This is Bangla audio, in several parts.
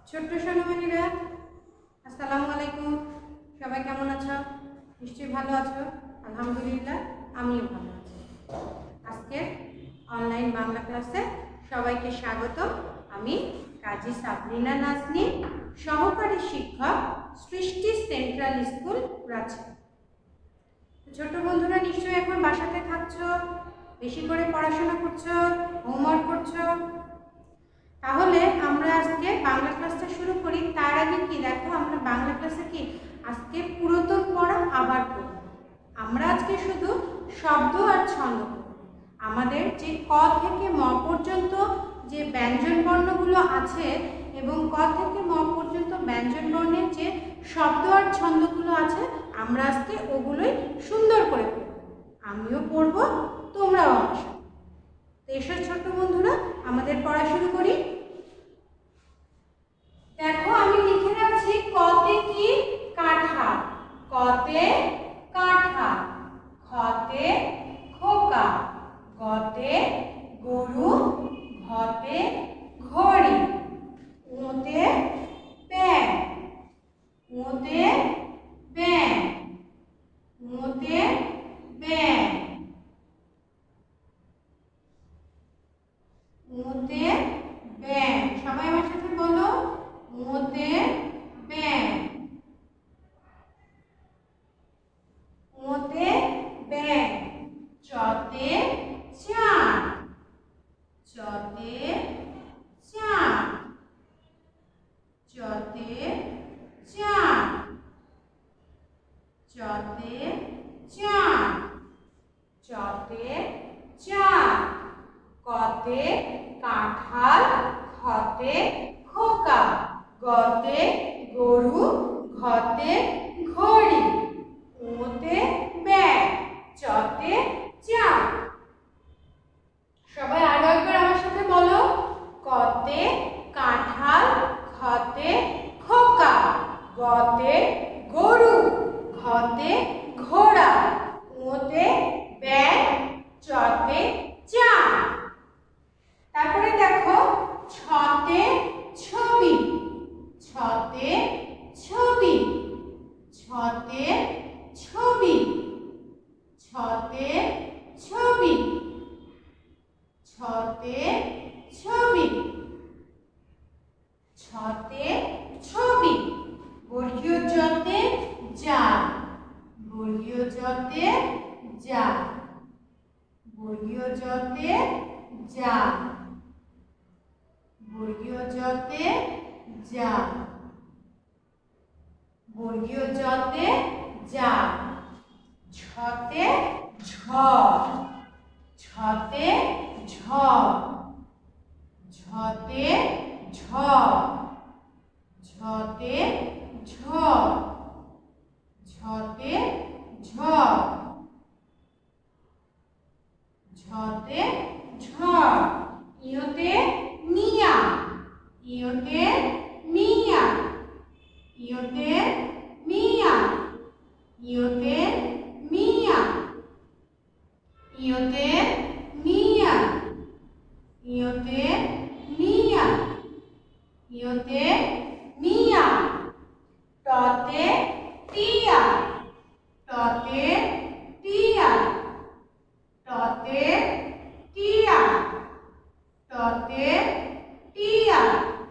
ছোট্ট সোনামণিরা আসসালামু আলাইকুম। সবাই কেমন আছো? নিশ্চয়ই ভালো আছো। আলহামদুলিল্লাহ আমিও ভালো আছি। আজকে অনলাইন বাংলা ক্লাসে সবাইকে স্বাগত। আমি কাজী সাবরিনা নাজনীন, সহকারী শিক্ষক, সৃষ্টি সেন্ট্রাল স্কুল, রাজশাহী। ছোট বন্ধুরা নিশ্চয়ই এখন বাসাতে থাকছো, বেশি করে পড়াশোনা করছো, হোমওয়ার্ক করছো। তাহলে আমরা আজকে বাংলা ক্লাসটা শুরু করি। তার আগে কি দেখো, আমরা বাংলা ক্লাসে কি আজকে পুরাতন পড়া আবার করব। আমরা আজকে শুধু শব্দ আর ছন্দ করব। আমাদের যে ক থেকে ম পর্যন্ত যে ব্যঞ্জন বর্ণগুলো আছে এবং ক থেকে ম পর্যন্ত ব্যঞ্জন বর্ণের যে শব্দ আর ছন্দগুলো আছে, আমরা আজকে ওগুলোই সুন্দর করে পড়ব। আমিও পড়ব, তোমরাও আমার সাথে। এসো ছোট্ট বন্ধুরা, আমাদের পড়া শুরু করি। দেখো আমি লিখে রাখছি কতে কি কাঁঠাল, কতে কাঁঠাল, খতে খোকা, গতে গরু, ঘতে ঘড়ি, ওতে ব্যাগ, ওতে ব্যাগ, ওতে ব্যাগ, ওতে ব্যাগ। সবাই আমার সাথে বলো, ওতে ব্যাগ, ওতে ব্যাগ। চতে চার, চতে চার, চতে চার, চতে চার, চতে চার। কতে কাঁঠাল, খতে খোকা, গতে গরু, ঘতে ঘড়ি, ওতে ব্যাগ, চতে চার। সবাই আরো একবার আমার সাথে বলো, কতে কাঁঠাল, খতে খোকা, গতে গরু, ঘতে ঘোড়া, ওতে ব্যাগ, চতে চার। তারপরে দেখো ছতে ছবি, ছতে ছবি, ছতে ছবি, ছতে ছবি, ছতে ছবি, ছতে ছবি। বর্গীয় জতে জাল, বর্গীয় জতে জাল, বর্গীয় জতে জাল, বর্গীয় জতে জাল, বর্গীয় জতে জাল। ছতে ঝড়, ছতে ঝড়, ঝতে ঝড়, ঝতে ঝড়, ঝতে ঝড়, ঝতে ঝড়। ইয়তে মিয়া, ইয়তে মিয়া, ইয়তে মিয়া, ইয়তে মিয়া, ইয়তে মিয়া, ইয়তে মিয়া, ইয়তে মিয়া। টতে টিয়া, টতে টিয়া, টতে টিয়া, টতে টিয়া,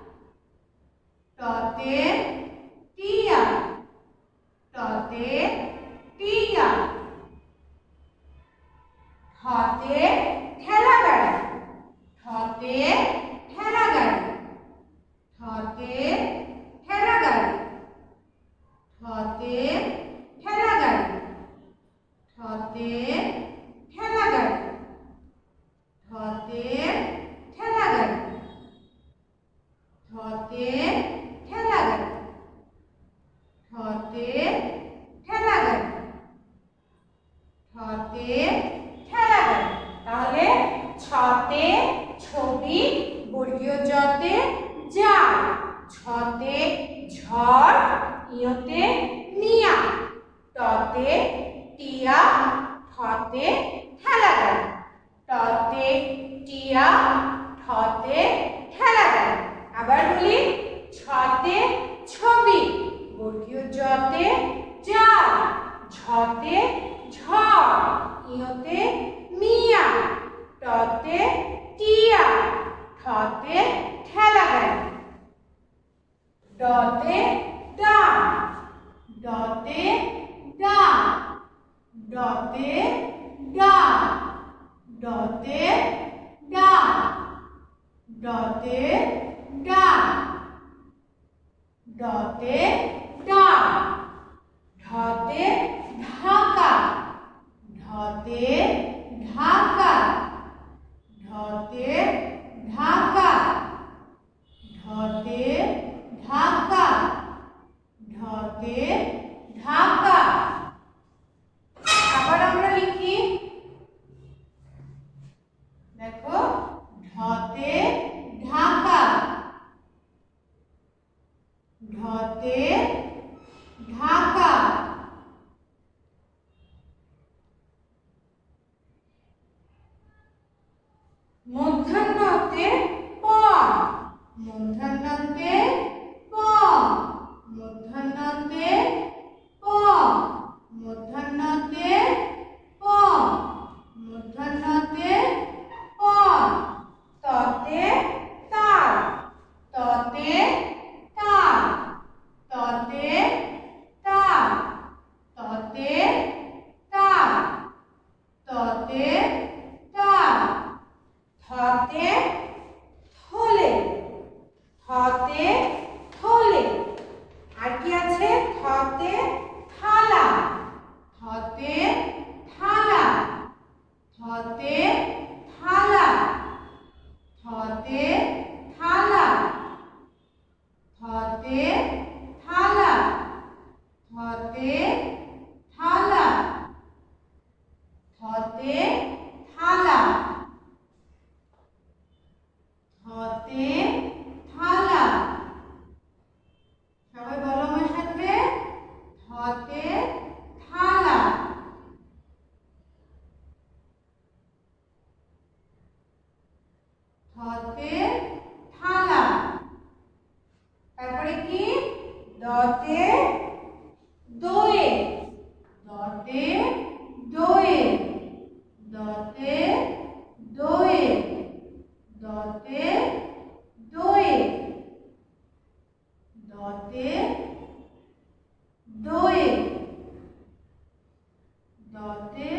টতে টিয়া, টতে টিয়া। ঠতে ঠেলা গাড়ি, ঠতে ঠেলা গাড়ি, ঠতে ঠেলা গাড়ি, ঠতে ঠেলা গাড়ি, ঠতে ঠেলা গাড়ি, ঠতে ঠেলা গাড়ি, ঠতে ঠেলা গাড়ি, ঠতে ঠেলা গাড়ি, ঠতে ঠেলা গাড়ি। তাহলে ছতে ছবি, বর্গীয় জতে জাল, ছতে ঝড়, ইয়তে মিয়া, টতে টিয়া, ঠতে ঠেলা গাড়ি, টতে টিয়া, ঠতে ঠেলা গাড়ি। আবার বলি, ছতে ঠতে ঠেলা গাড়ি। ডতে ডাব। ডতে ডাব। ডতে ডাব। ডতে ডাব। ডতে ডাব। ডতে ডাব। ঢতে ঢাকা। ঢতে ঢাকা। ঢতে ঢাকা। ঢতে ঢাকা। ঢতে ঢাকা। আবার আমরা লিখি, দেখো, ঢতে ঢাকা। ঢতে ঢাকা। মূর্ধন্যতে প। মূর্ধন্যতে প। মূর্ধন্যতে প। মূর্ধন্যতে প। মূর্ধন্যতে প। ততে তাল। ততে তাল। ততে তাল। ততে তাল। ততে তাল। থতে থলে। থতে থলে। আর কি আছে? থতে থালা। থতে থালা। থতে থালা। থতে থালা। থতে থালা। থতে থালা। থতে থালা। থতে থালা। সবাই বলো আমার সাথে, থতে থালা। থতে থালা। তারপরে কি? দতে দয়ে। দতে দয়ে। দতে দয়ে। দতে দয়ে। দতে দয়ে। দতে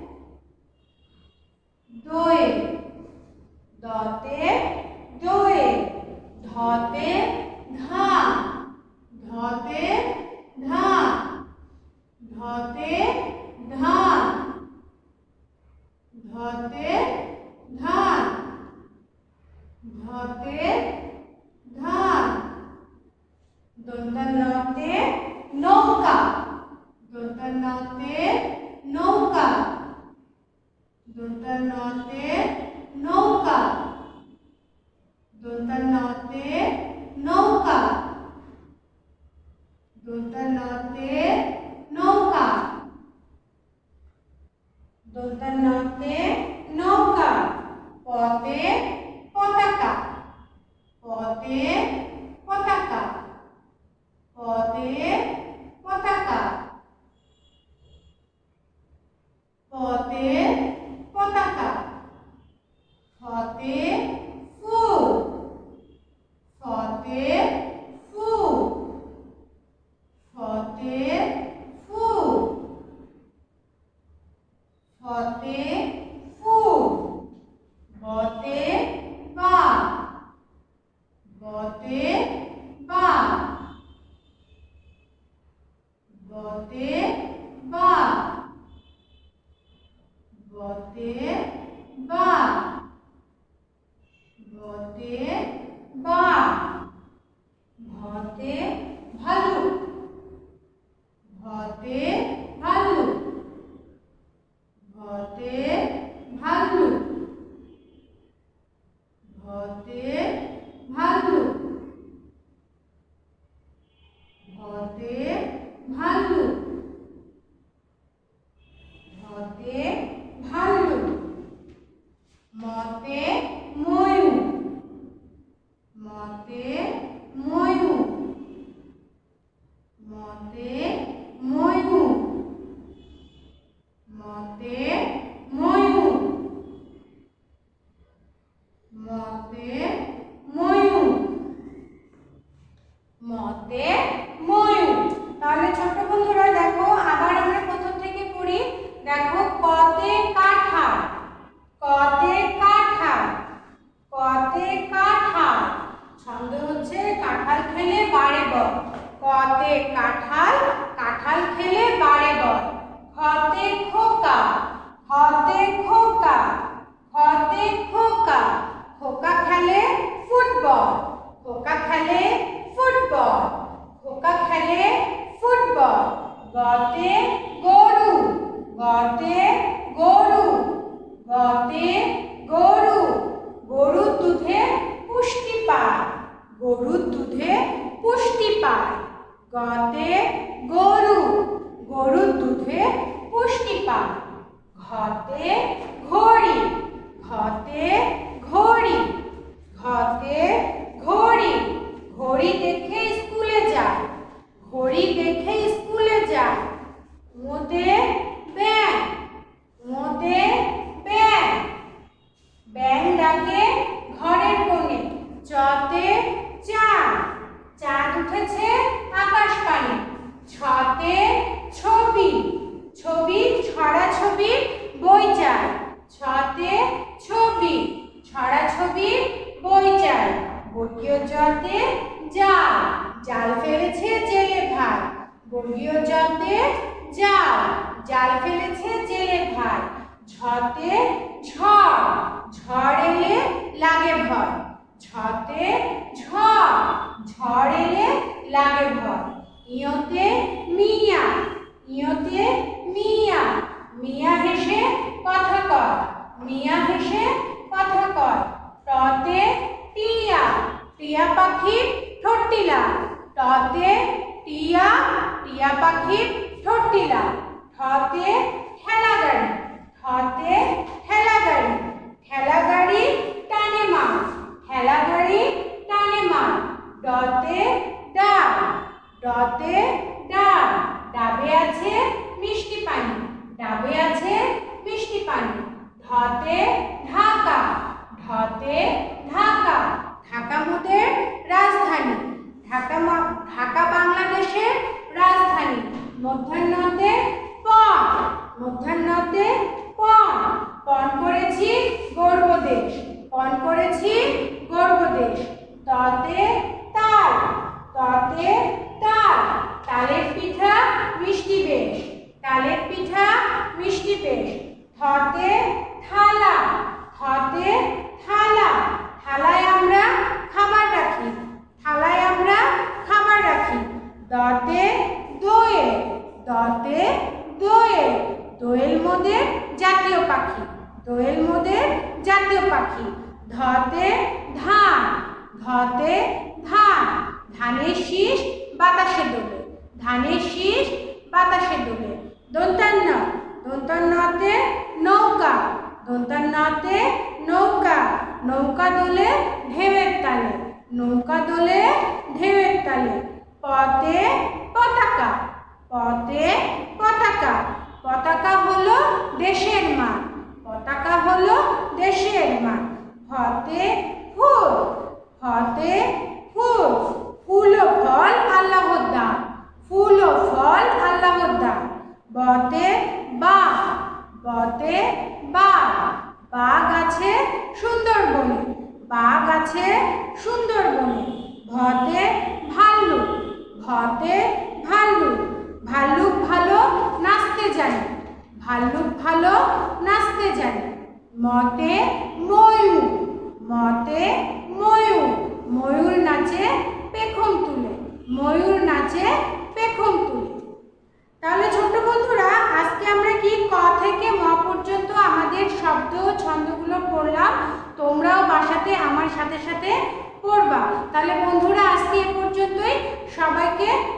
দয়ে। দতে দয়ে। ধতে ধান। ধতে ধান। ধতে ধান। ধতে ধান। ধতে ধান। দন্তান্নতে নৌকা। দন্তান্নতে নৌকা। দন্তান্নতে নৌকা। দন্তান্নতে নৌকা। দন্তান্নতে নৌকা। দন্তান্নতে নৌকা। পতে পতাকা। পতে পতাকা। পতে পতাকা। পতে পতাকা। ফতে ফুল। ফতে ফুল। ফতে ফুল। ফতে ফুল। বতে বাঘ। বতে বাঘ। বতে বাঘ। বতে বাঘ। বতে বাঘ। ভতে ভালুক। ভতে ভালুক। ভতে ভালুক। ভতে ভালুক। ভতে ভালুক। ভতে ভালুক। মতে ময়ূর। মতে ছন্দ হচ্ছে কাঁঠাল খেলে বাড়ে বল। কতে কাঁঠাল, কাঁঠাল খেলে বাড়ে বল। খতে খোকা, খতে খোকা, খতে খোকা, খোকা খেলে ফুটবল। খোকা খেলে ফুটবল, খোকা খেলে ফুটবল। গতে গরু, গতে গরু, গতে গরু, গরুর দুধে পুষ্টি পায়। গরুর দুধে পুষ্টি পায়। গতে গরু, গরুর দুধে পুষ্টি পায়। ঘতে ঘড়ি, ঘতে ঘড়ি, ঘতে ঘড়ি, ঘড়ি দেখে স্কুলে যায়। ঘড়ি দেখে স্কুলে যায়। মোতে ব্যাং, মোতে ব্যাং, ব্যাং ডাকে ঘরের কোণে। চতে চাঁদ, চাঁদ উঠেছে আকাশ পানে। ছতে ছবি, ছবি ছড়া ছবি বই যায়। ছতে ছবি, ছড়া ছবি বই যায়। বর্গীয় জতে জাল, জাল ফেলেছে জেলে ভাই। বর্গীয় জতে জাল, জাল ফেলেছে জেলে ভাই। ঝতে ঝড়, ঝড় এলে লাগে ভয়। ঝতে ঝড়, ঝড় এলে লাগে ভয়। ইয়তে মিয়া, ইয়তে মিয়া, মিয়া হেসে কথা কয়। মিয়া হেসে কথা কয়। টতে টিয়া, টিয়া পাখি ঠোঁটটি লাল। টতে টিয়া, টিয়া পাখি ঠোঁটটি লাল। ঠতে ঠেলা গাড়ি, ঠতে ঠেলা গাড়ি, ঠেলা গাড়ি টানে মাল। ঠেলা গাড়ি টানে মাল। ডতে ডাব, ডতে ডাব, ডাবে আছে মিষ্টি পানি। ডাবে আছে মিষ্টি পানি। ঢতে ঢাকা, ঢতে ঢাকা, ঢাকা মোদের রাজধানী। ঢাকা, ঢাকা বাংলাদেশের রাজধানী। মধ্যাহ্নতে পণ, মধ্যাহ্নতে পণ, পণ করেছি গর্বদেশ। পণ করেছি গর্বদেশ। ততে তাল, ততে তাল, তালের পিঠা মিষ্টি বেশ। তালের পিঠা মিষ্টি বেশ। থতে থালা, থতে থালা, থালায় আমরা খাবার রাখি। থালায় আমরা খাবার রাখি। দতে দোয়েল, দতে দোয়েল, দোয়েল মোদের জাতীয় পাখি। দোয়েল মোদের জাতীয় পাখি। ধতে ধান, ধতে ধান, ধানের শীষ বাতাসে দোলে। ধানের শীষ বাতাসে দোলে। দন্তান্ন, দন্তান্নতে নৌকা, দন্তান্নতে নৌকা, নৌকা দোলে ঢেউয়ের তালে। নৌকা দোলে ঢেউয়ের তালে। পতে পতাকা, পতে পতাকা, পতাকা হলো দেশের মান। পতাকা হলো দেশের মান। ফতে ফুল, ফতে ফুল, ফুল ও ফল আল্লাহর দান। ফুল ও ফল আল্লাহর দান। বতে বাঘ, বতে বাঘ, বাঘ আছে সুন্দরবনে। বাঘ আছে সুন্দরবনে। ভতে ভাল্লুক, ভতে ভাল্লুক, ভাল্লুক ভালো নাচতে জানে। ভাল্লুক ভালো নাচতে জানে। মতে ময়ূর, মতে ময়ূর, ময়ূর নাচে পেখম তুলে। ময়ূর নাচে পেখম তুলে। তাহলে ছোট্ট বন্ধুরা, আজকে আমরা কি ক থেকে ম পর্যন্ত আমাদের শব্দ ও ছন্দগুলো পড়লাম। তোমরাও বাসাতে আমার সাথে সাথে পড়বা। তাহলে বন্ধুরা, আজকে এ পর্যন্তই। সবাইকে